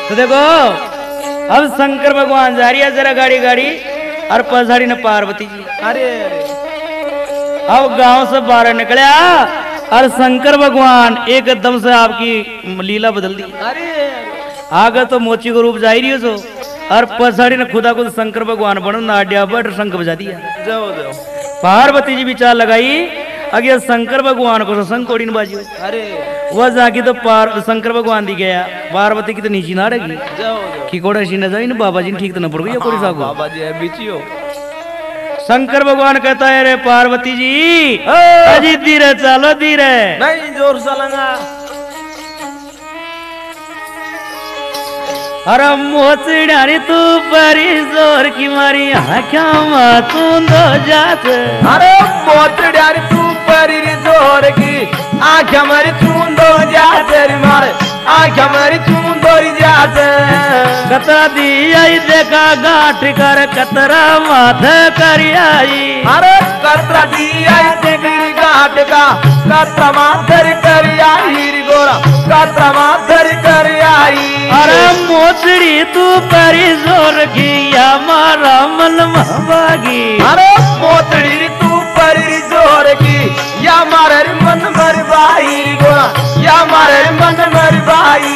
तो देखो अब शंकर भगवान जा रही है जरा गाड़ी गाड़ी और पछाड़ी न पार्वती जी। अरे अरे अब गांव से बाहर निकला और शंकर भगवान एकदम से आपकी लीला बदल दी। अरे आगे तो मोची को रूप जा रही है सो और पछाड़ी ने खुदा खुद शंकर भगवान बनो नाड्या बट शंख बजा दिया। जाओ जाओ पार्वती जी विचार लगाई अगे शंकर भगवान को शंख कोड़ी बाजी। अरे वह जाके तो शंकर भगवान दी गया पार्वती की तो नीची ना रहेगी जाओ कि कोड़ा सी न जाए बाबा जी ने ठीक तो न पड़ गई कोड़ी साहब बाबा जी है बीचियो। शंकर भगवान कहता है रे पार्वती जी अजी धीरे चलो धीरे नहीं जोर से लगा। अरे मोचड़ारी तू परी जोर की मारी आँखा तू दो जात। अरे मोचड़ारी तू परी जोर की आँखा मारी तू दो जात मारे आँखा मारी तू दोरी जात। कतरा दी आई देखा गांठ कर कतरा माथे करी आई। अरे कतरा दी आई देखी गांठ का कतरा माथर करी आई गोरा कतरा माथर करी आई। अरे मोचड़ी तू परी जोर की या मारा मन महबागी। अरे मोचड़ी तू परी जोर की या मारे मन मर बाई गोरा या मारे मन मर बाई।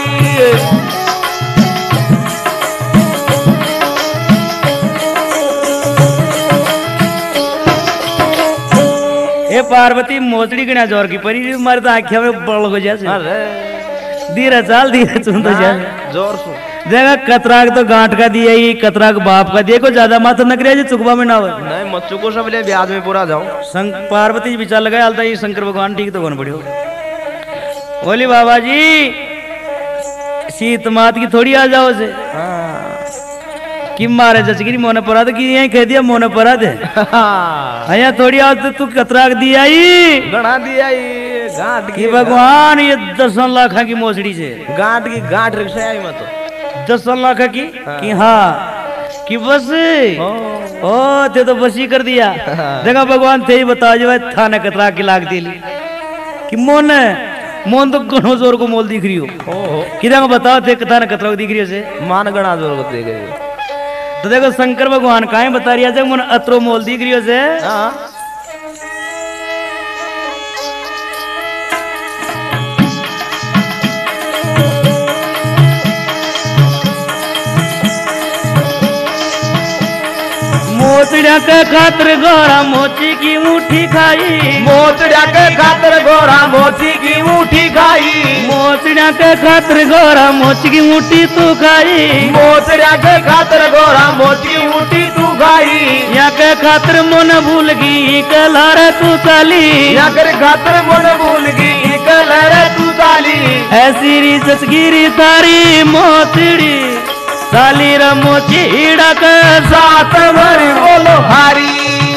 ए पार्वती मोचड़ी के ना जोर की परी मारे तो आँखिया में बड़ हो जाए। धीरे चाल धीरे चुन तो जा जोर सु देखा कतराक तो गांठ का दिया ही कतराक बाप का दिया को ज्यादा माथा न करे चुकवा में ना हो। नहीं मच्छू को सब ले ब्याज में पूरा जाओ। पार्वती जी विचार लगाया हालता ये शंकर भगवान ठीक तो कौन पड़े बोली बाबा जी सीत मात की थोड़ी आ जाओ से कि मारे जचगिरी मोने परा तो कि यही कह दिया मोने परा दे अया थोड़ी आओ तो तू कतराक दिया ही गणा दिया ये गांठ की भगवान ये 10 लाख की मोसड़ी से गांठ रिक्शा आई मत 10 लाख की कि हाँ कि बस ओ ते तो बस ही कर दिया। देखा भगवान थे ही बता जो थाने कतरा की लाग दिली कि मोन तो गणो जोर को मोल दिख रही हो कि देखो बताओ थे थाने कतरा दिख रही हो से मान गणा जोर को देख रही तो देखो शंकर भगवान काहे बता रही है मन अत्रो मोल दिख रही हो से। मोचड़िया के खातर गोरा मोची की मुट्ठी खाई। मोचड़िया के खातर गोरा मोची की मुट्ठी खाई। मोचड़िया के खातर गोरा मोची की मुट्ठी तू खाई। मोचड़िया के खातर गोरा मोची की मुट्ठी तू खाई। या के खातर मन भूल गई कलर तू चाली। या के खातर मन भूल गई कलर तू चाली। ऐसी री सचगिरी सारी मोचड़ी साली मोचीड़ा के साथ भरी बोलो हारी।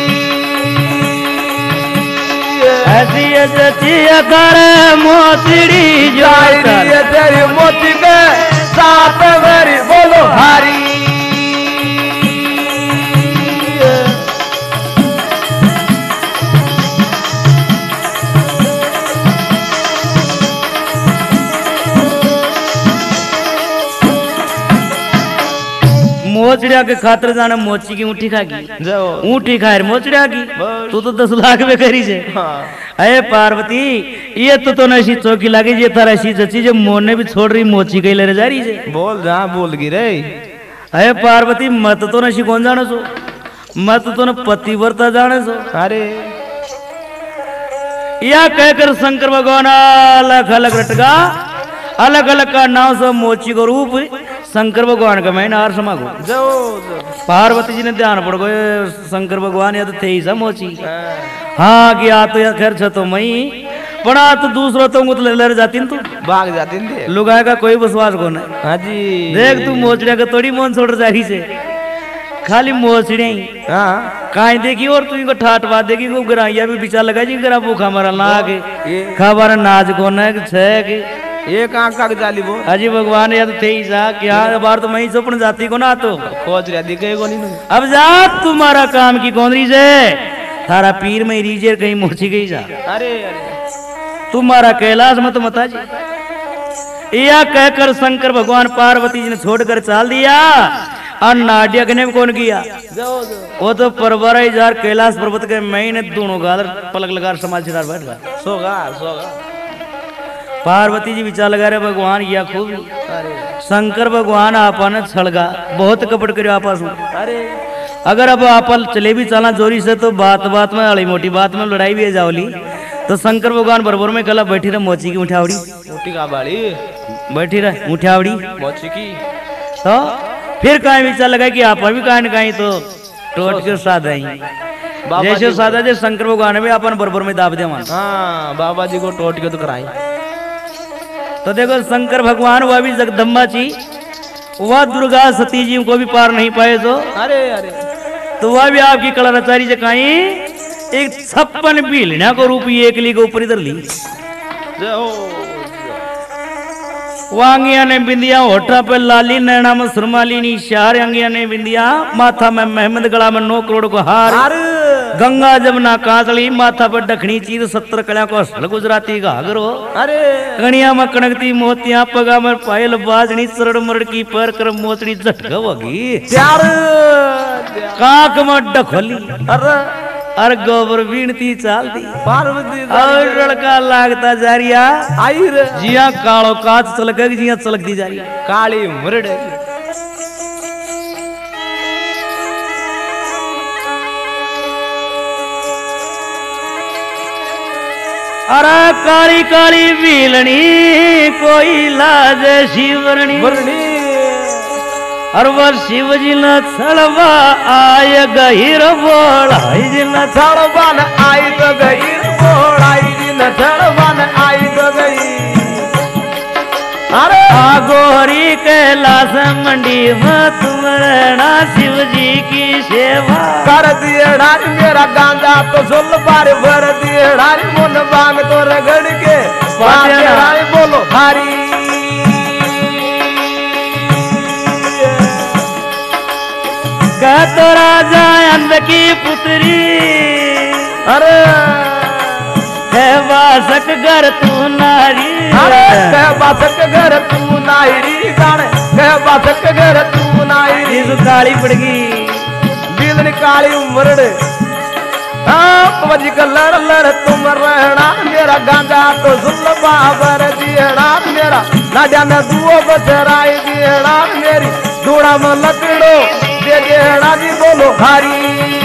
ऐसी सचिया कर मोचड़ी जाई तेरी मोची के साथ भरी बोलो हारी। मोचड़िया के खातर जाना मोची की ऊँटी खागी ऊँटी खाए मोचड़िया की तू तो 10 लाख में करी से। अरे पार्वती ये तो नशी चौकी लागे ये तारा सी जची जो मोने भी छोड़ रही मोची कहीं ले जा रही से बोल जहाँ बोल गी रे। अरे पार्वती मत तो नशी कौन जाने सो मत तो न पतिव्रता जाने सो। अरे या कहकर शंकर भगवान अलग अलग रटगा अलग अलग का नाम सो मोची को रूप शंकर भगवान का मैं नार समा गो जाओ पार्वती जी ने ध्यान पड़ गए शंकर भगवान या तो थे ही सा मोची हाँ कि आ तो या खैर छ तो मई पड़ा तो दूसरा तो मुत ले जाती तू भाग जाती थे लुगाए का कोई विश्वास को नहीं। हाँ जी देख तू मोचड़िया का थोड़ी मन छोड़ जा रही से खाली मोचड़िया ही काई देखी और तू इनको ठाट बात देखी को गराइया भी बिचार लगा जी गरा भूखा मरा ना आगे खबर नाच को न छे के एक आंख का जाली वो अजी भगवान या तो थे ही सा क्या बार तो मैं सपन जाती को ना तो खोज रहा दिखे को नहीं। अब जा तुम्हारा काम की कौन से थारा पीर में रीजर कहीं मोची गई जा। अरे तुम्हारा कैलाश मत मता जी यह कहकर शंकर भगवान पार्वती जी ने छोड़कर चाल दिया। और नाट्य ने कौन किया? वो तो परवरा हजार कैलाश पर्वत के महीने दोनों गादर पलक लगा समाज बैठ गया। सोगा पार्वती जी विचार लगा रहे भगवान या खूब शंकर भगवान आपन छड़गा बहुत कपट करो आपस में। अरे अगर अब आप चले भी चलना जोरी से तो बात बात में अड़ी मोटी बात में लड़ाई भी है जावली। तो शंकर भगवान बरबर में कला बैठी रहे मोची की मुठावड़ी मोटी का बाड़ी बैठी रहे मुठावड़ी मोची की। तो फिर कहीं विचार लगा कि आप भी कहीं न कहीं तो टोट के साथ आई जैसे सादा जे शंकर भगवान भी अपन बरबर में दाब दे मान। हाँ बाबा जी को टोट के तो कराई। तो देखो शंकर भगवान वह भी जगदम्बा जी वह दुर्गा सती जी को भी पार नहीं पाए तो अरे अरे तो वह भी आपकी कला रचारी से कहीं एक 56 बिलियन को रूपी एक ली के ऊपर इधर ली। वांगिया ने बिंदिया होठा पे लाली नैना में सुरमाली निशार अंगिया ने बिंदिया माथा में महमद गला में 9 करोड़ को हार गंगा जमुना कांतली माथा पर दखनी चीर 70 कला को असल गुजराती घाघरो अरे कणिया में कणकती मोतिया पगा में पायल बाजनी चरण मरड़ की पर कर मोचनी झटका वगी काक में डखोली अरे गोबर बीनती चालती पार्वती और लड़का लागता जा रिया आई रे जिया कालो काच चलक जिया चलकती जा रही काली मुरड़। अरे काली काली बीलनी कोई लाज शिवरणी और वह शिव जी न छड़वा आय गहिर बोलाई जी न छड़वा न आई तो गहिर बोलाई जी न छड़वा न आई तो गई। अरे आगोरी कैलाश मंडी में तुम रहना शिव जी की सेवा कर दिए ढारी मेरा गांजा तो सुल बार भर दिए ढारी मुन बांग तो रगड़ के बोलो हारी। तो राजा अंध की पुत्री अरे है वासक घर तू नारी अरे कह बासक घर तू नारी गाने कह बासक घर तू नारी काली पड़ गई बिलनी काली उमरड़ वजी का लड़ लड़ तुम रहना मेरा गांजा तो सुन बाबर दियड़ा मेरा नाड्या में दुओ बचराई दियड़ा मेरी दूड़ा में लकड़ो दे दियड़ा जी बोलो हारी।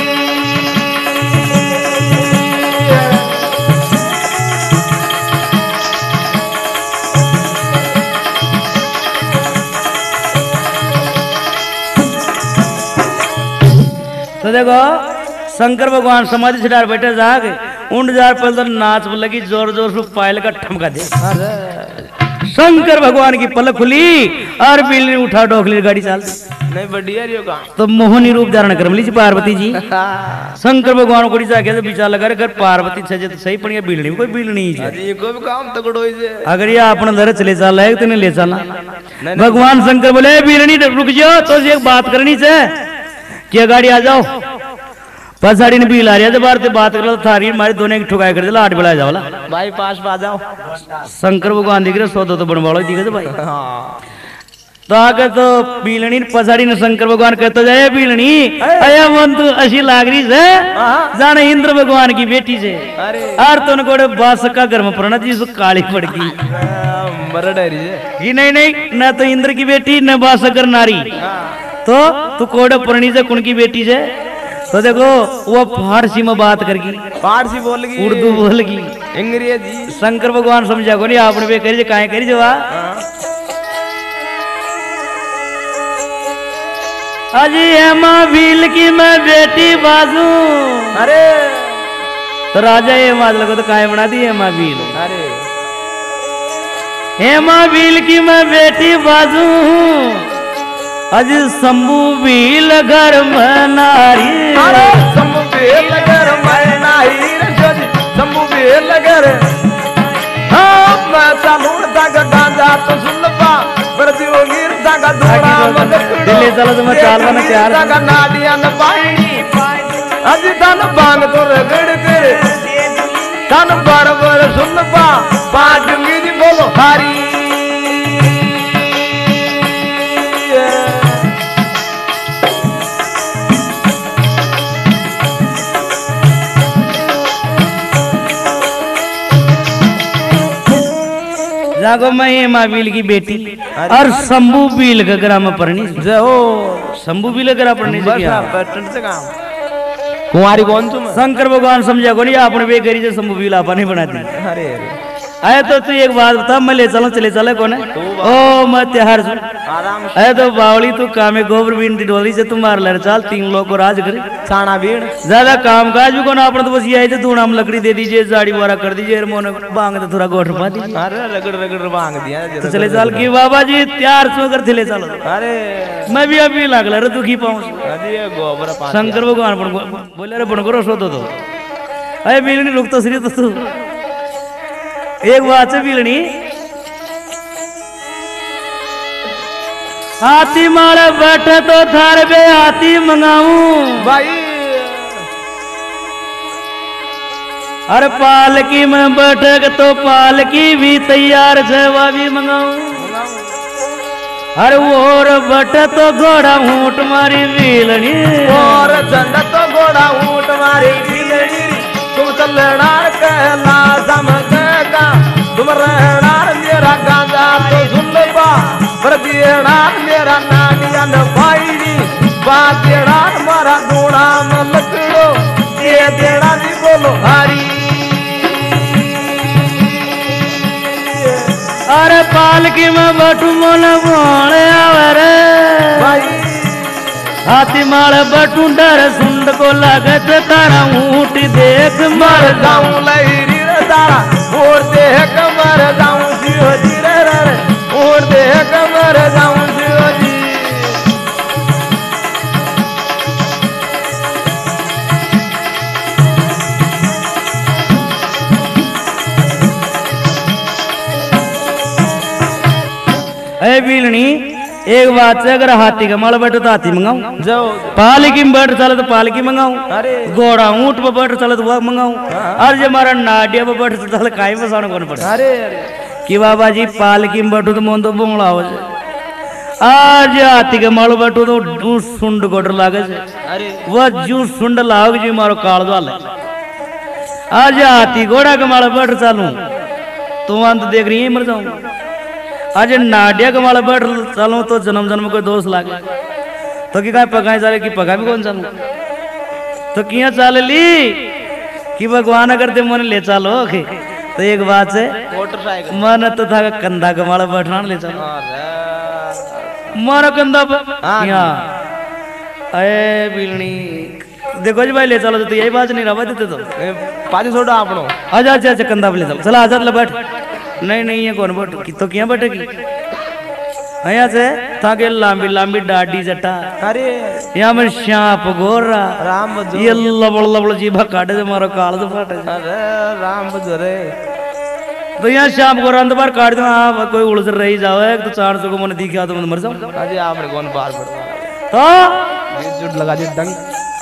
तो देखो शंकर भगवान समाधि से डार बैठे जाके उंड जार पर तो नाच लगी जोर जोर से पायल का ठमका दे। शंकर भगवान की पलक खुली और बिल्ली उठा डोखली गाड़ी चाल नहीं बढ़िया रियो का तो मोहनी रूप धारण कर ली पार्वती जी शंकर भगवान को जाके तो विचार लगा अगर पार्वती छे तो सही पड़ी बिल्ली कोई बिल्ली ये कोई भी काम तगड़ो इसे अगर ये अपना दर चले चला है तो नहीं ले चलना। भगवान शंकर बोले बिल्ली रुक जाओ तो एक बात करनी से क्या गाड़ी आ जाओ पसाड़ी ने बिल आ रही है बार से बात कर थारी मारी दोनों की ठुकाई कर दिला 8 बेला जाओला भाई पास आ जाओ शंकर भगवान दिख रहे 100 तो बनवाड़ो दिखे तो भाई तो आगे तो बिलनी पसाड़ी ने शंकर भगवान कहते जाए बिलनी अया मन तू अशी लाग रही से जाने इंद्र भगवान की बेटी से और तो उनको बास का घर में पड़ना जी काली पड़ गई नहीं न तो इंद्र की बेटी न बासकर नारी तो तू कोड़े पुरनी से कुण की बेटी से तो देखो वो फारसी में बात करगी फारसी बोलगी उर्दू बोलगी अंग्रेजी शंकर भगवान समझा को नहीं आपने वे करी काहे करी जो अजी हेमा भील की मैं बेटी बाजू अरे तो राजा हेमा लगो तो काहे बना दी हेमा भील अरे हेमा भील की मैं बेटी बाजू अज शंभू भील घर में नारी अरे शंभू भील घर में नारी शंभू भील घर हाँ मैं चालूर तक गांजा तो सुन पा प्रति गिर तक दूरा दिल्ली चलो तो मैं चाल बना तैयार तक नाडिया न पाई अज तन बांग तो रगड़ कर तन बार बार सुन पा पाट गिरी बोलो हारी। जागो मैं हेमा बील की बेटी और शंभू बील का ग्राम परनी जहो शंभू बील का ग्राम परनी बस से काम कुंवारी कौन तुम शंकर भगवान समझा को नहीं आपने बेकरी से शंभू बील आपा नहीं बनाती अरे आए तो तू एक बात बता मैं ले चलो चले चले कौन है ओ मैं त्योहार आराम अरे तो बावली तू कामे गोबर बीन डोली से तुम मार ले चाल 3 लोग को राज करे साना भीड़ ज्यादा काम काज भी कोना अपने तो बस ये है तो धूना में लकड़ी दे दीजिए जाड़ी वारा कर दीजिए मोने बांग तो थोड़ा गोठ पा दीजिए अरे रगड़ रगड़ बांग दिया तो चले चाल की बाबा जी तैयार सो कर ले चलो अरे मैं भी अभी लागल रे दुखी पाऊं अरे गोबर पास शंकर भगवान बोले रे बन करो सो तो अरे बिलनी रुक तो श्री तो तू एक बात से बिलनी हाथी मारे बैठे तो थार बे हाथी मंगाऊं भाई अरे पालकी में बैठे तो पालकी भी तैयार है वह भी मंगाऊं अरे वो और बैठे तो घोड़ा ऊंट मारी बिलनी और झंड तो घोड़ा ऊंट मारी बिलनी तुम चलना कहला समझेगा तुम रहना मेरा गांजा तो सुन बा पर देना मेरा नानिया न भाईनी बा देना मारा डोड़ा में लकड़ो ये देना भी बोलो हरी अरे पालकी में बटू मन बोले आवरे भाई हाथी माल बटू डर सुंड को लागत तारा ऊँट देख मर जाऊं लहरी रे तारा और देख मर जाऊं जियो जी रे रे और देख मर जाऊं जियो जी अरे बिलनी एक बात से अगर हाथी का माल बैठो तो हाथी मंगाऊं जाओ पालकी में बैठ चले तो पालकी मंगाऊं अरे घोड़ा ऊँट पर बैठ चले तो वह मंगाऊं और जो हमारा नाडिया पर बैठ चले काई बसाना कौन पड़े अरे अरे कि बाबा जी पालकी में बैठो तो मोन तो बोंगला हो जाए आज हाथी के माल बैठो तो जूस सुंड गोटर लागे से अरे वह जूस सुंड लाग जी मारो काल वाले आज हाथी घोड़ा के माल बैठ चालू तो अंत देख रही है मर जाऊं आज नाडिया के माल बैठ चालू तो जन्म जन्म को दोष लागे तो कि पकाए चाले कि पका भी कौन चालू तो किया चाल ली कि भगवान अगर ते मन ले चालो कि तो एक बात है मोटरसाइकिल मन तो था कंधा के माल बैठना ले चलो अरे मारो कंधा हाँ। यहाँ अरे बिलनी देखो जी भाई ले चलो तो यही बात नहीं रहा देते तो पाजी छोड़ो आपनो अच्छा अच्छा अच्छा कंधा पे ले चलो चला आजाद ले बैठ नहीं नहीं ये कौन बैठ तो क्या बैठेगी यहाँ से ताकि लंबी लंबी डाडी जटा अरे यहाँ में सांप गोरा राम बजो ये लबड़ लबड़ जीभा काटे से मारो काल तो फाटे अरे राम बजो रे तो यहाँ शाम को रंध बार काट दो हाँ कोई उलझ रही जाओ एक तो 400 को मैंने दिखा तो मैं मर जाऊँ अजी आपने कौन बार पड़वा तो ये जुट लगा दी डंग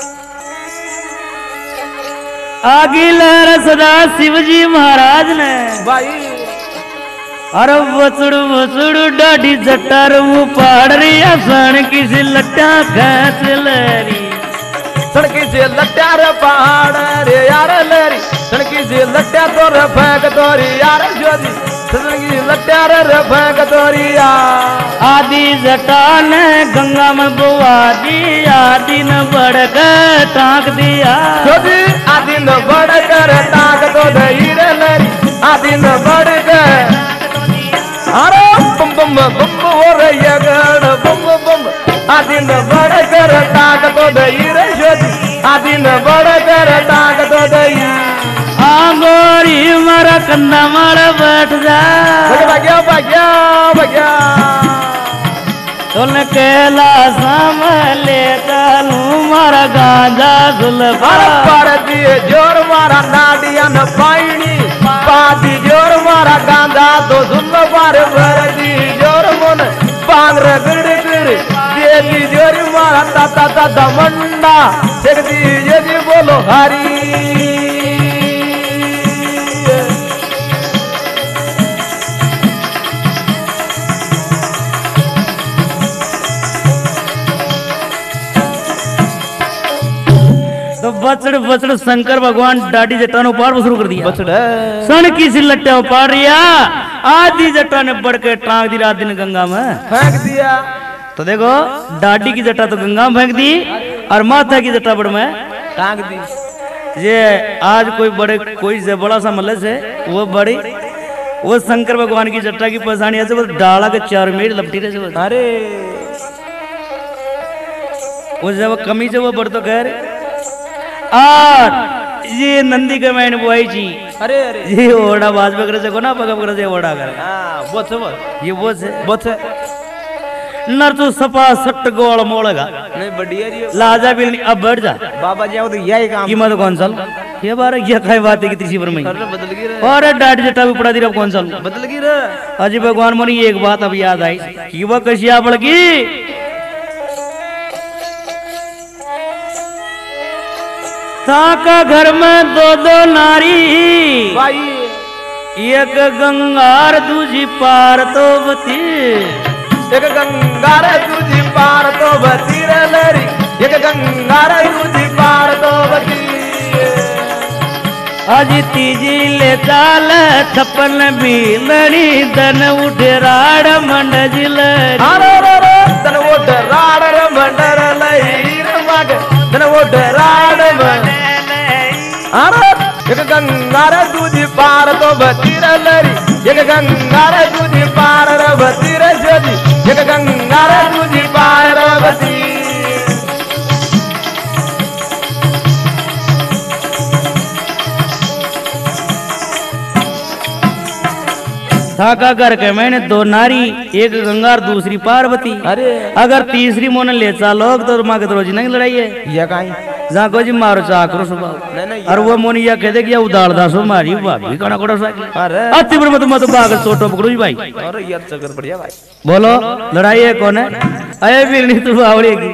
आगे लहर सदा शिवजी महाराज ने भाई अरे वसुड़ डाढ़ी जटार वो पहाड़ रही आसान किसी लट्टा खैस लहरी सड़की से लट्टा रे पहाड़ रे यार लहरी सड़की से लट्टा तो रे फेंक तोरी यार जोजी सड़की से लट्टा रे फेंक तोरी यार आदि जटा ने गंगा में बुआ दी आदि न बढ़ कर टाँक दिया जोजी आदि न बढ़ कर टाँक तो दही रे लहरी आदि न बढ़ कर अरे बम बम बम हो रही है गड़ बम बम आदि न बढ़ कर टाँक तो दही रे जोजी आदि न बढ़ कर टाँक तो दही आंगोरी मारा कंधा मारा बैठ जा भाग्या भाग्या भाग्या तुन केला साम ले चालू मारा गांजा सुलभा पर दिए जोर मारा नाडिया न पाइनी पादी जोर मारा गांजा तो सुन बार भर दी जोर मन पांग रगड़ कर दे दी जोर मारा ताता ताता मंडा सेक दी यदि बोलो हरी बचड़ बचड़ शंकर भगवान डाडी जटा ने उपाड़ शुरू कर दिया। बचड़ा सन की सी लट्टा उपाड़ रिया आधी जटा ने बढ़ के टांग दी रात दिन गंगा में फेंक दिया। तो देखो डाडी की जटा तो गंगा में फेंक दी और माथा की जटा बड़ में टांग दी। ये आज कोई से बड़ा सा मलस है वो बड़ी वो शंकर भगवान की जटा की पहचानी ऐसे बस डाला के चार मेड़ लपटी रहे से। अरे वो जब कमी से वो बढ़ तो खैर और ये नंदी के मैंने वो आई थी। अरे अरे ये ओड़ा बाज बकरे से को ना पका बकरे से ओड़ा कर हाँ बहुत है ये वो से बहुत है नर तो सपा सट गोल मोड़ेगा नहीं बढ़िया जी। लाजा भी नहीं अब बैठ जा बाबा जी आओ तो यही काम कीमत कौन सल ये बार ये खाई बात है कि तीसरी पर में अरे बदल गई रे और डाट जटा भी पड़ा दी रहा कौन सल बदल गई रे। अजी भगवान मोनी एक बात अब याद आई कि वह कशिया बड़की ताका घर में दो दो नारी भाई एक गंगार दूजी पार तो बती एक गंगार तुझी पार तो बती रे लरी एक गंगार तुझी पार तो बती। अजी तीजी ले चाल छप्पन बीलड़ी दन उठे राड़ मंड जिलरी अरे रे रे तन वो डराड़ रे मंडर लई रे मग तन वो डराड़ मंड अरे एक गंगार तुझी पार तो बती रे लरी एक गंगार तुझी पार रे बती रे जोजी एक गंगार तुझी पार रे बती। थाका करके मैंने दो नारी एक गंगार दूसरी पार्वती अरे अगर तीसरी मोने ले चालोग तो माँ के रोजी नहीं लड़ाई है ये काई जहाँ को जी मारो चाकरो सुबह नहीं और वो मोनी या कहते कि उदार दासो मारी भाभी कना कोड़ा सा अरे अति पर मत बाग छोटो पकड़ो जी भाई अरे यार चक्कर बढ़िया भाई बोलो लड़ाई है कौन है अये बिरनी तू आवड़ेगी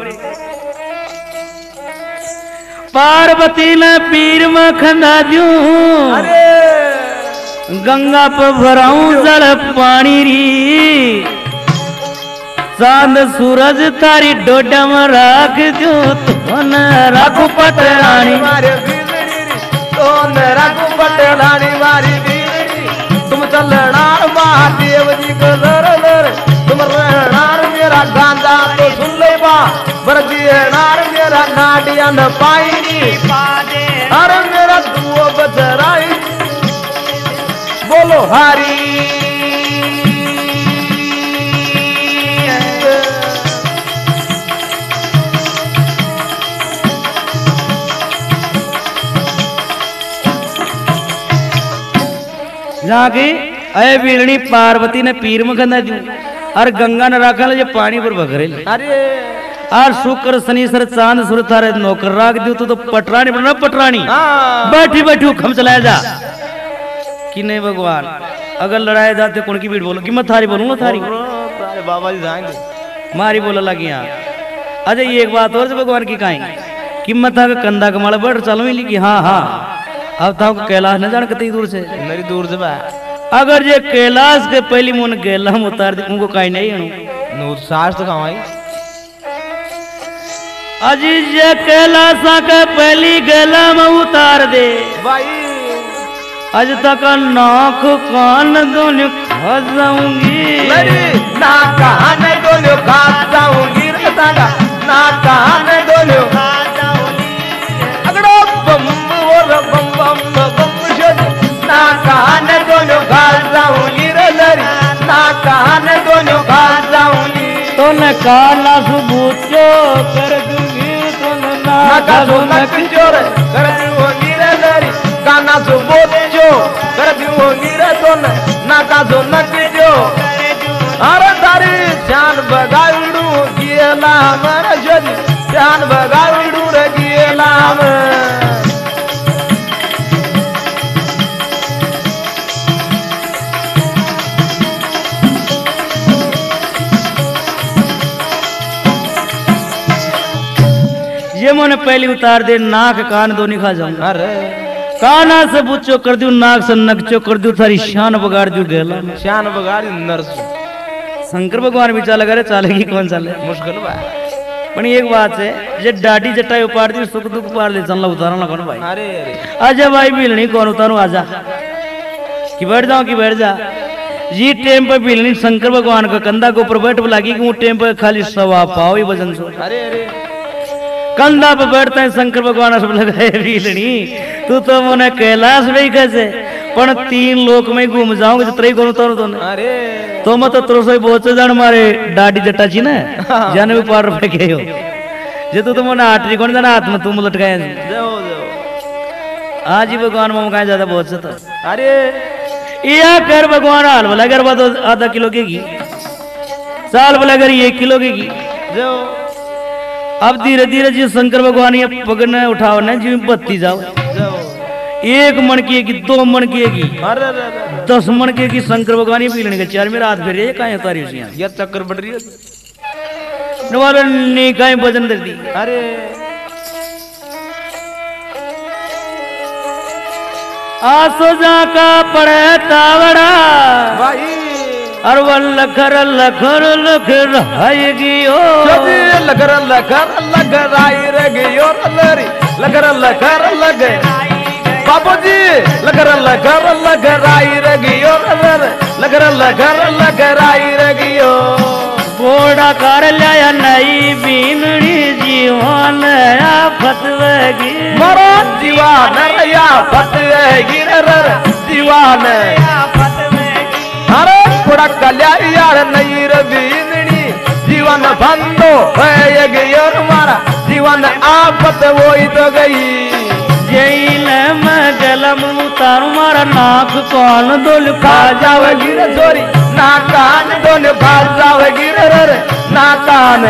पार्वती ने पीर में खंदा दूं अरे गंगा पर भराऊं जल पानी री चांद सूरज तारी डोडा में राख दूं तो न राखू पटरानी मारे बिजली तो न राखू पटरानी मारी बिजली तुम चलनार महादेव जी को लर लर तुम रहनार मेरा गांजा तो सुन ले बा बरजीनार मेरा नाटिया न पाईनी अरे मेरा दुओ बजराई बोलो हरी जहाँ की अय बीरणी पार्वती ने पीर में खंदा दी और गंगा ने राखा ले पानी पर बकरे अरे और शुक्र शनिश्वर चांद सूरज थारे नौकर राख दियो तो पटरानी बनना पटरानी हाँ बैठी बैठी खम चलाया जा कि नहीं भगवान अगर लड़ाए जाते कौन की भीड़ बोलो कि मैं थारी बोलूंगा थारी अरे बाबा जी जाएंगे मारी बोला लगी यहाँ अजय ये एक बात और से भगवान की कहेंगे कि मैं था कंधा कमाल बढ़ चलो ही कि हाँ हाँ अब था कैलाश न जान कतई दूर से मेरी दूर से बा अगर ये कैलाश के पहली मुन गेला हम उतार दे उनको कहीं नहीं हूं नूर सास तो कहाँ आई अजी ये कैलाश के पहली गेला में उतार दे भाई आज तक नाक कान दोनों खा जाऊंगी ना कान दोनों खा जाऊंगी रे तागा ना कान दोनों खा जाऊंगी अगड़ो बम और बम बम बम शोध ना कान दोनों खा जाऊंगी रे लरी ना कान दोनों खा जाऊंगी तो न काला सुबूचो कर दूंगी तो न नाका सुनक चोर कर दूंगी रे लरी गाना सुबूचो कर दूंगी रे तो नाका सुनक जो अरे तारी जान बगाड़ू गेला मर जोदी जान बगाड़ू रे गेला ये मैंने पहली उतार दे नाक कान दोनों खा जाऊंगा अरे काना से बुच्चो कर दूं नाक से नकचो कर दूं थारी शान बगाड़ दूं गेला में शान बगाड़ी नरसू शंकर भगवान भी चाल करे चालेगी कौन चाले मुश्किल बा पण एक बात है जे डाडी जटाई उपाड़ दी सुख दुख पार ले चलना उतारना ना कौन भाई अरे अरे आजा भाई बिलनी कौन उतारू आजा कि बैठ जाओ कि बैठ जा जी टेम पे बिलनी शंकर भगवान का कंधा के ऊपर बैठ लगी कि वो टेम पे खाली सवा पाओ ही वजन सो अरे अरे कंधा पे बैठते हैं शंकर भगवान सब लगे बिलनी तू तो मैंने कैलाश में ही कैसे पण 3 लोक में घूम जाऊंगा जितना ही कौन उतारू तो अरे तो मत तो से बहुत से जान मारे डाडी जटा छी ना जाने भी पार पे गए हो जे तो मने आटरी कौन जाना हाथ में तुम लटकाए जाओ जाओ आज ही भगवान में कहा ज्यादा बहुत से तो अरे या कर भगवान हाल भला कर बात आधा किलो के की साल भला कर 1 किलो के की जाओ अब धीरे धीरे जी शंकर भगवान ये पकड़ने उठाओ ना जी बत्ती जाओ जाओ 1 मन की 2 मन की अरे अरे अरे 10 मन की शंकर भगवान ही पी लेने के 4 में रात फिर ये काहे उतारी उसी ये चक्कर बढ़ रही है नवाले नी काहे भजन दे दी अरे आसो जा का पड़े तावड़ा भाई और लखर लखर लखर आएगी ओ जदी लगर आई रे गयो लरी लगर लगे बाबूजी लगर आई रे गयो लगर आई रे गयो बोड़ा कर लिया नई बीनड़ी जीवन फतवेगी मरो जीवान रया फतवेगी रे जीवान अरे थोड़ा कल्या यार नई रे बीनड़ी जीवन बंदो है गयो हमारा जीवन आफत वही तो गई जेल में गलम उतारू मारा नाक कौन दुल खा जावेगी रे छोरी ना कान दोन भाग जावेगी रे ना कान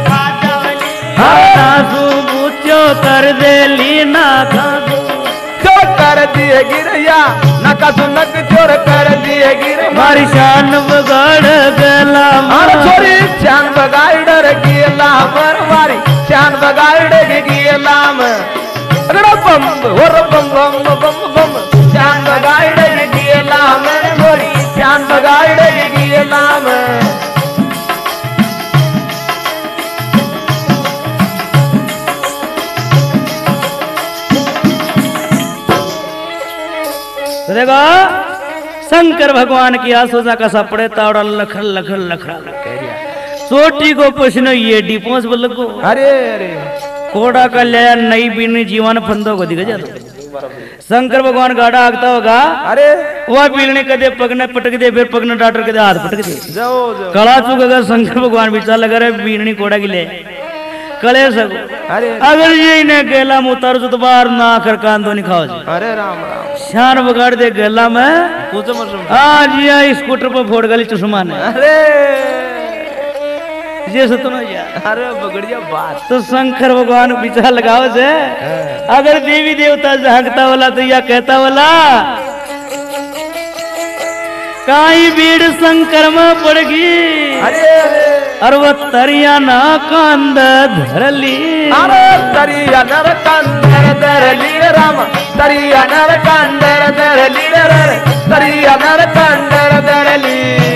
सासू बूचो कर दे ली ना खासू जो कर दिए गिरया ना कसु नक चोर कर दिए गिर मारी शान बगाड़ गला अरे छोरी शान बगाड़ डर गेला मर मारी शान बगाड़ गेला अगड़ा बम और बम बम बम बम शान बगाड़ गेला मर छोरी शान बगाड़ गेला देखो शंकर भगवान की आसोजा का सपड़े तावड़ा लखड़ लखड़ लखड़ा चोटी को पसीनो ये डी पहुंच बोल को अरे अरे कोड़ा का लिया नई बीनी जीवन फंदो को दिखा जाता शंकर भगवान गाड़ा आगता होगा अरे वह पीलने कदे पगने पटक दे फिर पगने डाटर कदे हाथ पटक दे जाओ जाओ कड़ा चुक अगर शंकर भगवान विचार लगा रहे बीनी कोड़ा की ले कले सको अरे अगर ये इन्हें गेला में उतार तो बाहर ना कर कान तो नहीं खाओ अरे राम राम शान बगाड़ दे गेला में कुछ मत आज ये स्कूटर पर फोड़ गली चुष्मा ने अरे ये सुनो यार अरे बगड़िया बात तो शंकर भगवान विचार लगाओ से अगर देवी देवता झांकता वाला तो या कहता वाला काई भीड़ शंकर में पड़ गई अरे अरे और वो तरिया ना कांद धरली अरे तरिया नर कंदर धरली राम तरिया नर कंदर धरली रे तरिया नर कंदर धरली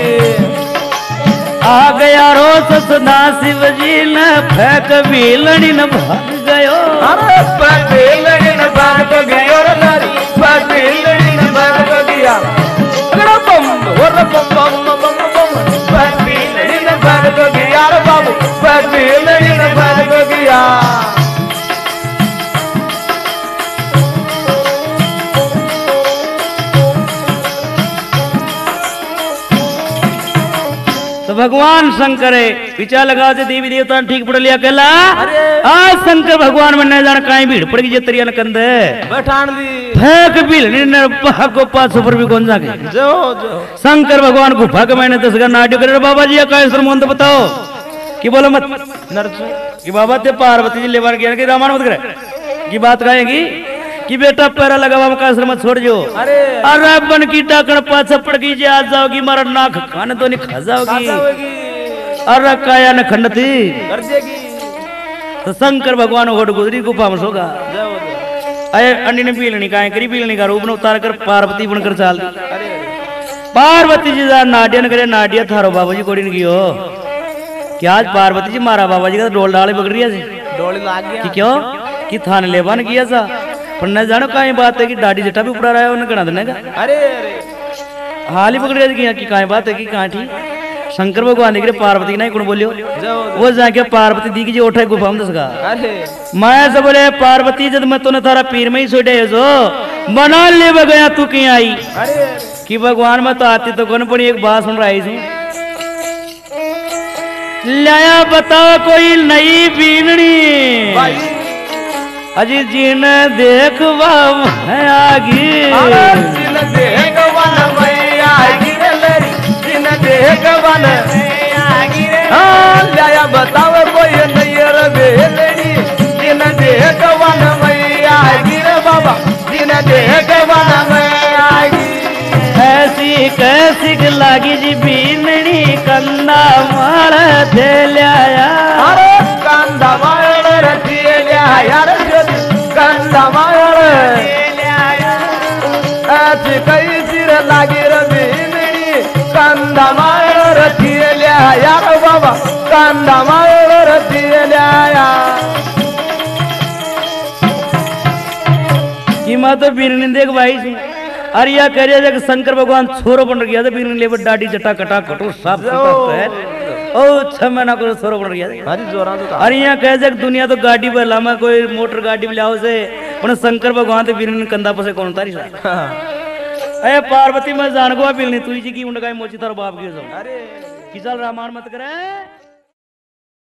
आ गया रोस सदा शिव जी ने फेंक बीलड़ी न भाग गयो अरे पटेलड़ी न भाग गयो रे पटेलड़ी न भाग गया अगड़ा बम और बम बम बम बम पटेलड़ी न भाग गया रे बाबू पटेलड़ी न भाग गया तो भगवान शंकर विचार लगा से देवी देवता ठीक पड़ लिया कहला आज शंकर भगवान में न जान काई भीड़ पड़ गई तरिया कंद बैठान दी फेंक भीड़ को पास ऊपर भी कौन जाके जो जो शंकर भगवान गुफा के मैंने 10 का नाट्य करे बाबा जी का श्रमंत बताओ कि बोलो मत नरसू कि बाबा ते पार्वती जी लेवान किया कि रामायण मत करे की बात कहेगी कि बेटा पैरा लगा बाबा का आश्रम छोड़ जो अरे बन की डाकण पाछा पड़ गई जे आ जाओगी मारा नाक खाने तो नहीं खा जाओगी अरे काया न खंडती कर देगी तो शंकर भगवान होड़ गुजरी गुफा में सोगा जाओ अरे अंडी ने पीलनी काहे करी पीलनी का रूप ने उतार कर पार्वती बनकर चाल दी अरे पार्वती जी जा नाट्य न करे नाट्य थारो बाबा जी कोड़ी की हो क्या आज पार्वती जी मारा बाबा जी का डोल डाले बगड़ रही है डोली लाग गया कि क्यों कि थान लेबन किया सा पर न जानो काई बात है कि डाडी जटा भी ऊपर आया उन्हें गणा देने का अरे अरे हाल ही पकड़ गया कि काई बात है कि कहाँ थी शंकर भगवान ने पार्वती की नहीं कौन बोलियो वो जाके पार्वती दी की जी उठे गुफा में दसगा अरे मैं सब बोले पार्वती जब मैं तूने थारा पीर में ही सोडे जो बना ले गया तू कहीं आई अरे कि भगवान मैं तो आती तो कौन पड़ी एक बात सुन रही थी लाया बताओ कोई नई बीननी अजी जीन देख आगी जिन देख वन मैया गिरलरी जिन देख वन लाया बताओ कोई नैयर बेलड़ी जिन देख वन मैया गिर बाबा जिन देख वन मैया ऐसी कैसी लागी जी बीननी कंदा मार दे लिया अरे कंदा मार रथी लिया कंदा मार ऐसी कई सिर लागी रबीनड़ी कंदा मार रथी लिया बाबा कंदा मार रथी लिया कि मैं तो बीननी देख भाई अरे या कह रहे कि शंकर भगवान छोरो बन गया था बीननी ले डाडी जटा कटा कटो साफ ओ 6 महीना को छोरो बन गया अरे जोरा तो अरे यहाँ कह जग दुनिया तो गाड़ी पर लामा कोई मोटर गाड़ी में लाओ से पर शंकर भगवान तो बीननी कंधा पर से कौन तारी अरे पार्वती मैं जान गो बीननी तू जी की उंडगाई मोची तारो बाप की अरे कि चल रामायण मत करे।